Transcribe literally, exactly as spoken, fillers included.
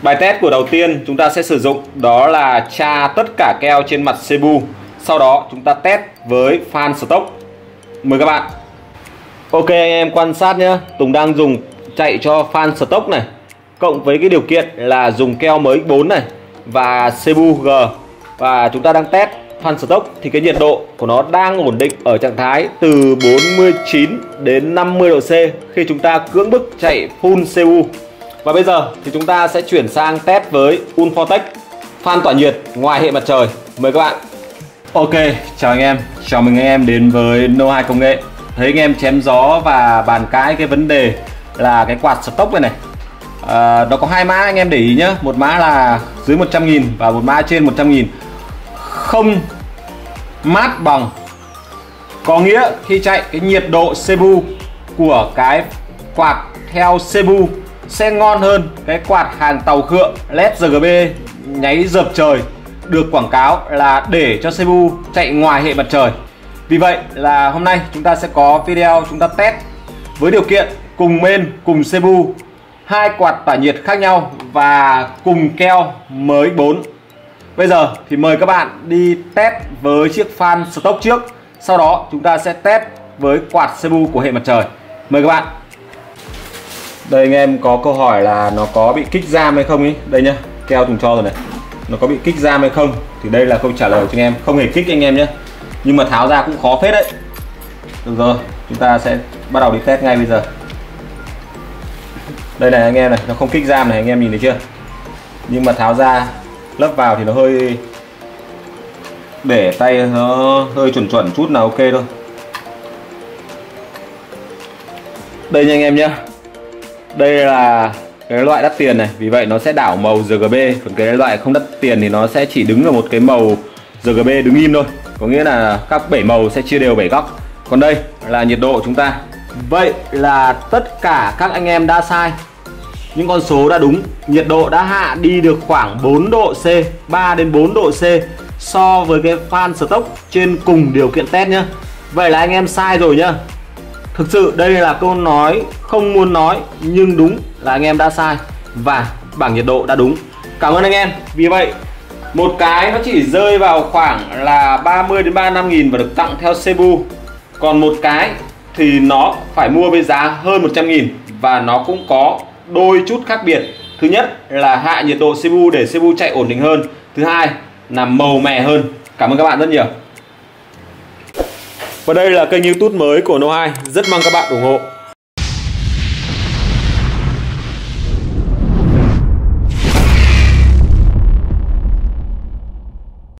Bài test của đầu tiên chúng ta sẽ sử dụng đó là tra tất cả keo trên mặt xê pê u. Sau đó chúng ta test với fan stock. Mời các bạn. Ok anh em quan sát nhé, Tùng đang dùng chạy cho fan stock này, cộng với cái điều kiện là dùng keo mới bốn này và xê pê u G. Và chúng ta đang test fan stock thì cái nhiệt độ của nó đang ổn định ở trạng thái từ bốn mươi chín đến năm mươi độ C khi chúng ta cưỡng bức chạy full xê pê u. Và bây giờ thì chúng ta sẽ chuyển sang test với Ulfortech fan tỏa nhiệt ngoài hệ mặt trời. Mời các bạn. Ok, chào anh em, chào mừng anh em đến với No hai Công nghệ. Thấy anh em chém gió và bàn cãi cái vấn đề là cái quạt stock này này. À, nó có hai mã anh em để ý nhé. Một mã là dưới một trăm nghìn và một mã trên một trăm nghìn. Không mát bằng, có nghĩa khi chạy cái nhiệt độ xê pê u của cái quạt theo xê pê u sẽ ngon hơn cái quạt hàng tàu khựa led rờ giê bê nháy dợp trời được quảng cáo là để cho xê pê u chạy ngoài hệ mặt trời. Vì vậy là hôm nay chúng ta sẽ có video chúng ta test với điều kiện cùng main cùng xê pê u, hai quạt tỏa nhiệt khác nhau và cùng keo mới bốn. Bây giờ thì mời các bạn đi test với chiếc fan stock trước, sau đó chúng ta sẽ test với quạt xê pê u của hệ mặt trời. Mời các bạn. Đây anh em có câu hỏi là nó có bị kích giam hay không ý. Đây nhá, keo Tùng cho rồi này. Nó có bị kích giam hay không? Thì đây là câu trả lời cho anh em. Không hề kích anh em nhé. Nhưng mà tháo ra cũng khó phết đấy. Được rồi, chúng ta sẽ bắt đầu đi test ngay bây giờ. Đây này anh em này, nó không kích giam này, anh em nhìn thấy chưa? Nhưng mà tháo ra lấp vào thì nó hơi, để tay nó hơi chuẩn chuẩn chút là ok thôi. Đây nha anh em nhé. Đây là cái loại đắt tiền này, vì vậy nó sẽ đảo màu rờ giê bê. Còn cái loại không đắt tiền thì nó sẽ chỉ đứng ở một cái màu rờ giê bê đứng im thôi. Có nghĩa là các bảy màu sẽ chia đều bảy góc. Còn đây là nhiệt độ chúng ta. Vậy là tất cả các anh em đã sai, những con số đã đúng. Nhiệt độ đã hạ đi được khoảng bốn độ C, ba đến bốn độ C so với cái fan stock trên cùng điều kiện test nhá. Vậy là anh em sai rồi nhá. Thực sự đây là câu nói không muốn nói, nhưng đúng là anh em đã sai và bảng nhiệt độ đã đúng. Cảm ơn anh em. Vì vậy một cái nó chỉ rơi vào khoảng là ba mươi đến ba mươi lăm nghìn và được tặng theo xê pê u. Còn một cái thì nó phải mua với giá hơn một trăm nghìn và nó cũng có đôi chút khác biệt. Thứ nhất là hạ nhiệt độ xê pê u để xê pê u chạy ổn định hơn. Thứ hai là màu mè hơn. Cảm ơn các bạn rất nhiều. Và đây là kênh YouTube mới của No hai. Rất mong các bạn ủng hộ.